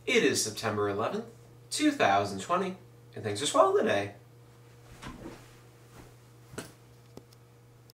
It is September 11th, 2020, and things are swell today.